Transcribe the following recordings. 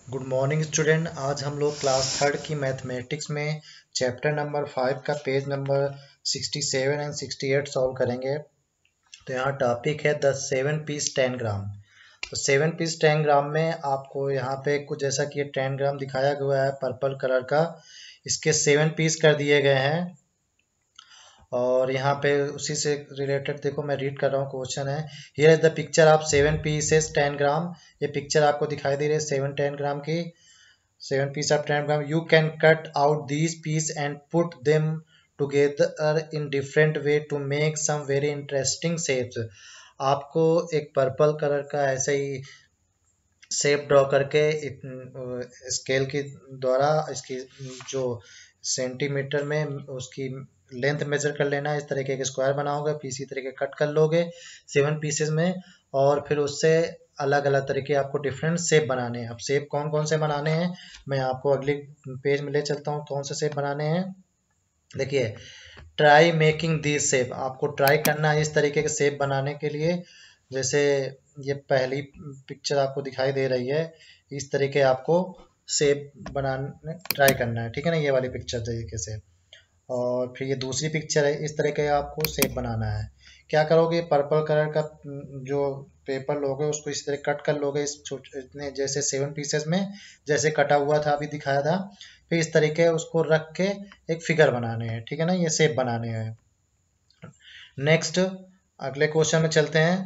Good morning student. आज हम लोग क्लास थर्ड की मैथमेटिक्स में चैप्टर नंबर 5 का पेज नंबर 67 एंड 68 सॉल्व करेंगे। तो यहाँ टॉपिक है द 7 पीस 10 ग्राम। तो 7 पीस 10 ग्राम में आपको यहाँ पे कुछ जैसा कि ये 10 ग्राम दिखाया गया है पर्पल कलर का, इसके 7 पीस कर दिए गए हैं। और यहाँ पे उसी से रिलेटेड देखो मैं रीड कर रहा हूँ, क्वेश्चन है here is the picture of 7 pieces 10 gram. ये पिक्चर आपको दिखाई दे रही है 7 10 ग्राम की, 7 piece of 10 gram. You can cut out these piece and put them together in different way to make some very interesting shapes. आपको एक पर्पल कलर का ऐसे ही शेप ड्रॉ करके स्केल के द्वारा इसकी जो सेंटीमीटर में उसकी लेंथ मेजर कर लेना है। इस तरीके के स्क्वायर बनाओगे, फिर इसी तरीके कट कर लोगे 7 पीसेस में, और फिर उससे अलग अलग तरीके आपको डिफरेंट शेप बनाने हैं। अब शेप कौन कौन से बनाने हैं मैं आपको अगले पेज में ले चलता हूँ। कौन से शेप बनाने हैं देखिए, ट्राई मेकिंग दिस शेप। आपको ट्राई करना है इस तरीके के शेप बनाने के लिए। जैसे ये पहली पिक्चर आपको दिखाई दे रही है, इस तरीके आपको शेप बनाने ट्राई करना है, ठीक है ना, ये वाली पिक्चर तरीके से। और फिर ये दूसरी पिक्चर है, इस तरह के आपको शेप बनाना है। क्या करोगे, पर्पल कलर का जो पेपर लोगे उसको इस तरह कट कर लोगे, इस इतने जैसे 7 पीसेस में जैसे कटा हुआ था अभी दिखाया था। फिर इस तरीके उसको रख के एक फिगर बनाने हैं, ठीक है ना, ये शेप बनाने हैं। नेक्स्ट अगले क्वेश्चन में चलते हैं।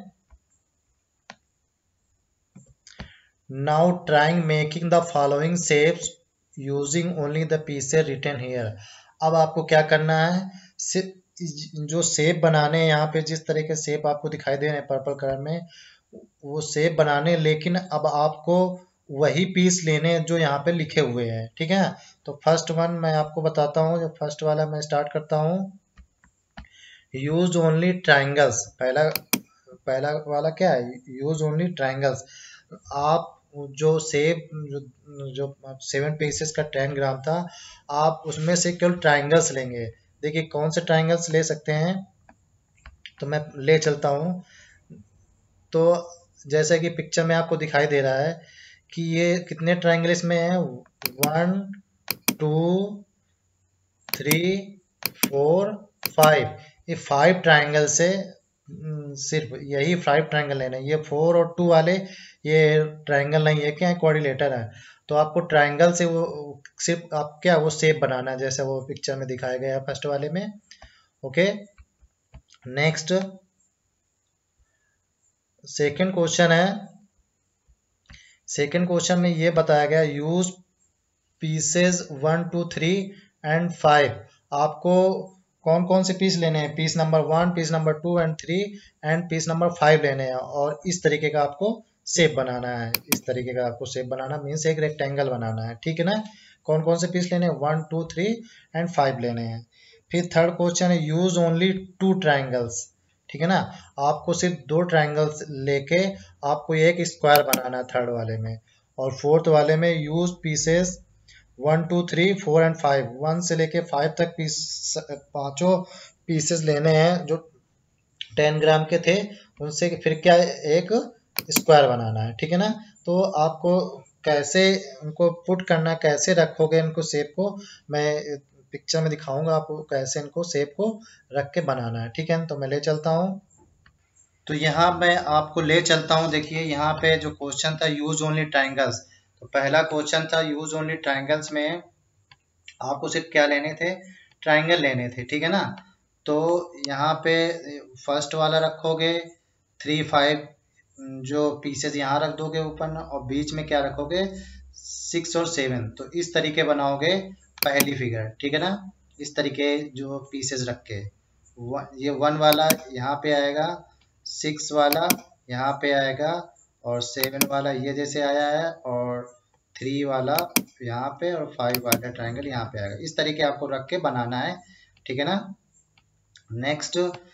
Now trying making the following shapes using only the pieces written here. अब आपको क्या करना है, जो शेप बनाने हैं यहाँ पे जिस तरह के शेप आपको दिखाई दे रहे हैं पर्पल कलर में, वो शेप बनाने, लेकिन अब आपको वही पीस लेने जो यहाँ पे लिखे हुए हैं, ठीक है। तो फर्स्ट वन मैं आपको बताता हूँ, जो फर्स्ट वाला मैं स्टार्ट करता हूँ। Use only triangles. पहला पहला वाला क्या है, यूज ओनली ट्राइंगल्स। आप जो सेब जो 7 पीसेस का 10 ग्राम था, आप उसमें से केवल ट्राइंगल्स लेंगे। देखिए कौन से ट्राइंगल्स ले सकते हैं, तो मैं ले चलता हूँ। तो जैसे कि पिक्चर में आपको दिखाई दे रहा है कि ये कितने ट्राइंगल इसमें है, 1 2 3 4 5। ये 5 ट्राइंगल से सिर्फ यही 5 ट्राइंगल लेना है। ये 4 और 2 वाले ये ट्राइंगल नहीं है, क्या है, कोऑर्डिनेटर है। तो आपको ट्राइंगल से वो सिर्फ आप क्या वो शेप बनाना है जैसे वो पिक्चर में दिखाया गया है फर्स्ट वाले में। ओके, नेक्स्ट सेकंड क्वेश्चन है। सेकंड क्वेश्चन में ये बताया गया, यूज पीसेज 1 2 3 एंड 5। आपको कौन कौन से पीस लेने हैं, piece number 1, piece number 2 and 3 and piece number 5 लेने हैं, और इस तरीके का आपको शेप बनाना है। इस तरीके का आपको शेप बनाना मीन्स एक रेक्टेंगल बनाना है, ठीक है ना। कौन कौन से पीस लेने हैं, 1 2 3 एंड 5 लेने हैं। फिर थर्ड क्वेश्चन है, यूज ओनली 2 ट्राइंगल्स, ठीक है ना। आपको सिर्फ 2 ट्राइंगल्स लेके आपको एक स्क्वायर बनाना है थर्ड वाले में। और फोर्थ वाले में यूज पीसेस 1 2 3 4 एंड 5, 1 से लेके 5 तक पीस, पांचों पीसेस लेने हैं जो 10 ग्राम के थे, उनसे फिर क्या एक स्क्वायर बनाना है, ठीक है ना। तो आपको कैसे उनको पुट करना, कैसे रखोगे इनको शेप को, मैं पिक्चर में दिखाऊंगा आपको कैसे इनको शेप को रख के बनाना है, ठीक है। तो मैं ले चलता हूँ। तो यहाँ मैं आपको ले चलता हूँ। देखिए यहाँ पे जो क्वेश्चन था यूज ओनली ट्राइंगल्स, तो पहला क्वेश्चन था यूज ओनली ट्राइंगल्स में आपको सिर्फ क्या लेने थे, ट्राइंगल लेने थे, ठीक है ना। तो यहाँ पे फर्स्ट वाला रखोगे 3 5, जो पीसेस यहाँ रख दोगे ऊपर ना, और बीच में क्या रखोगे 6 और 7। तो इस तरीके बनाओगे पहली फिगर, ठीक है ना। इस तरीके जो पीसेस रख के ये 1 वाला यहाँ पे आएगा, 6 वाला यहाँ पे आएगा, और 7 वाला ये जैसे आया है, और 3 वाला यहाँ पे, और 5 वाला ट्राइंगल यहाँ पे आएगा। इस तरीके आपको रख के बनाना है, ठीक है ना। Next,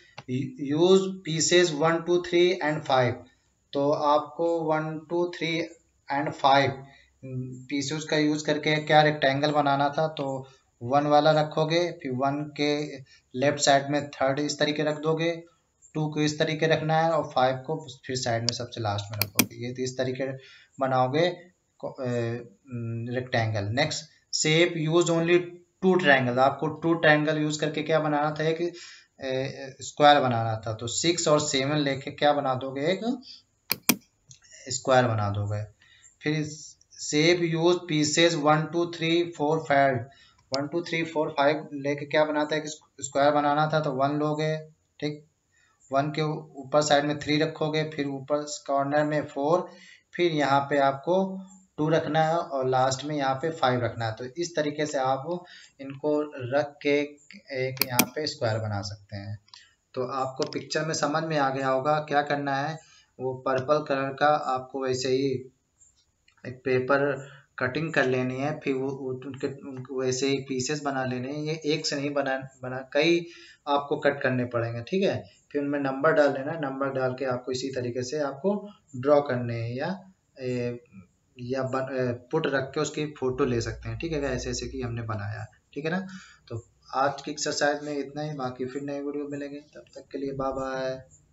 use pieces 1 2 3 and 5। तो आपको 1 2 3 एंड 5 पीसेस का यूज करके क्या रेक्टेंगल बनाना था। तो 1 वाला रखोगे, फिर 1 के लेफ्ट साइड में थर्ड इस तरीके रख दोगे, 2 को इस तरीके रखना है, और 5 को फिर साइड में सबसे लास्ट में रखोगे। ये तो इस तरीके बनाओगे rectangle. Next, shape use only two triangle, आपको टू ट्रायंगल यूज करके क्या बनाना था, एक स्क्वायर बनाना था। तो 6 और 7 लेके क्या बना दोगे, एक स्क्वायर बना दोगे। फिर शेप यूज पीसेज 1 2 3 4 5, 1 2 3 4 5 लेके क्या बनाता है, कि स्क्वायर बनाना था। तो 1 लोगे, ठीक, 1 के ऊपर साइड में 3 रखोगे, फिर ऊपर कॉर्नर में 4, फिर यहाँ पे आपको 2 रखना है और लास्ट में यहाँ पे 5 रखना है। तो इस तरीके से आप इनको रख के एक यहाँ पे स्क्वायर बना सकते हैं। तो आपको पिक्चर में समझ में आ गया होगा क्या करना है। वो पर्पल कलर का आपको वैसे ही एक पेपर कटिंग कर लेनी है, फिर वो उनको वैसे ही पीसेस बना लेने हैं। ये एक से नहीं बना कई आपको कट करने पड़ेंगे, ठीक है। फिर उनमें नंबर डाल लेना है, नंबर डाल के आपको इसी तरीके से आपको ड्रॉ करने हैं, या पुट रख के उसकी फोटो ले सकते हैं, ठीक है, ऐसे ऐसे कि हमने बनाया, ठीक है ना। तो आज की एक्सरसाइज में इतना ही, बाकी फिर नए वीडियो मिलेंगे, तब तक के लिए बाय बाय।